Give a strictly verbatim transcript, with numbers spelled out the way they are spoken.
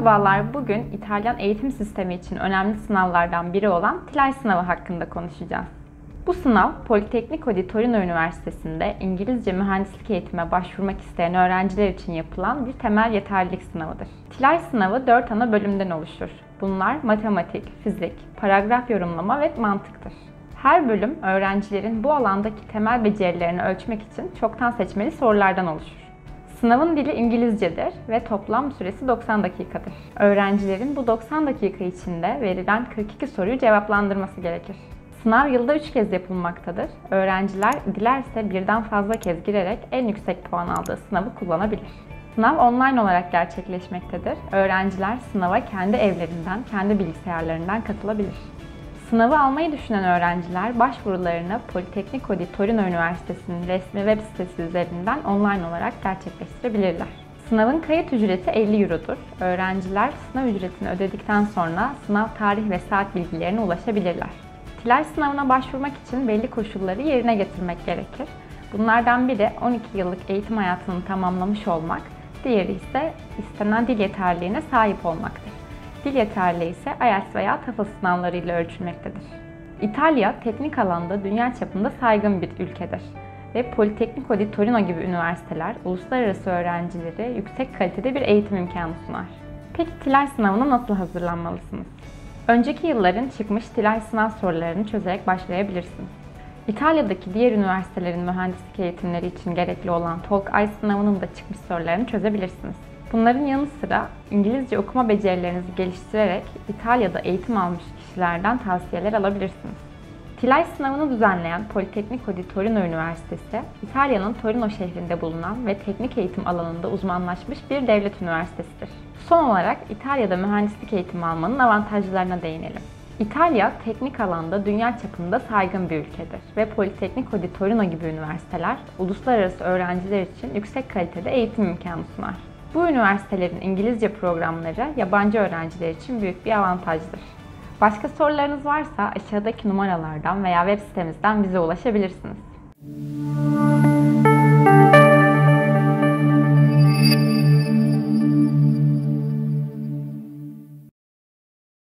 Merhabalar, bugün İtalyan eğitim sistemi için önemli sınavlardan biri olan TILAS sınavı hakkında konuşacağız. Bu sınav, Politecnico di Torino Üniversitesi'nde İngilizce mühendislik eğitime başvurmak isteyen öğrenciler için yapılan bir temel yeterlilik sınavıdır. TILAS sınavı dört ana bölümden oluşur. Bunlar matematik, fizik, paragraf yorumlama ve mantıktır. Her bölüm, öğrencilerin bu alandaki temel becerilerini ölçmek için çoktan seçmeli sorulardan oluşur. Sınavın dili İngilizcedir ve toplam süresi doksan dakikadır. Öğrencilerin bu doksan dakika içinde verilen kırk iki soruyu cevaplandırması gerekir. Sınav yılda üç kez yapılmaktadır. Öğrenciler dilerse birden fazla kez girerek en yüksek puan aldığı sınavı kullanabilir. Sınav online olarak gerçekleşmektedir. Öğrenciler sınava kendi evlerinden, kendi bilgisayarlarından katılabilir. Sınavı almayı düşünen öğrenciler başvurularını Politecnico di Torino Üniversitesi'nin resmi web sitesi üzerinden online olarak gerçekleştirebilirler. Sınavın kayıt ücreti elli eurodur. Öğrenciler sınav ücretini ödedikten sonra sınav tarih ve saat bilgilerine ulaşabilirler. TILAS sınavına başvurmak için belli koşulları yerine getirmek gerekir. Bunlardan biri on iki yıllık eğitim hayatını tamamlamış olmak, diğeri ise istenen dil yeterliliğine sahip olmaktır. Dil yeterliliği ise IELTS veya TOEFL sınavlarıyla ölçülmektedir. İtalya, teknik alanda dünya çapında saygın bir ülkedir ve Politecnico di Torino gibi üniversiteler uluslararası öğrencilere yüksek kalitede bir eğitim imkanı sunar. Peki TILAS sınavına nasıl hazırlanmalısınız? Önceki yılların çıkmış TILAS sınav sorularını çözerek başlayabilirsiniz. İtalya'daki diğer üniversitelerin mühendislik eğitimleri için gerekli olan TOLK-I sınavının da çıkmış sorularını çözebilirsiniz. Bunların yanı sıra İngilizce okuma becerilerinizi geliştirerek İtalya'da eğitim almış kişilerden tavsiyeler alabilirsiniz. TILAS sınavını düzenleyen Politecnico di Torino Üniversitesi, İtalya'nın Torino şehrinde bulunan ve teknik eğitim alanında uzmanlaşmış bir devlet üniversitesidir. Son olarak İtalya'da mühendislik eğitimi almanın avantajlarına değinelim. İtalya, teknik alanda dünya çapında saygın bir ülkedir ve Politecnico di Torino gibi üniversiteler, uluslararası öğrenciler için yüksek kalitede eğitim imkanı sunar. Bu üniversitelerin İngilizce programları yabancı öğrenciler için büyük bir avantajdır. Başka sorularınız varsa aşağıdaki numaralardan veya web sitemizden bize ulaşabilirsiniz.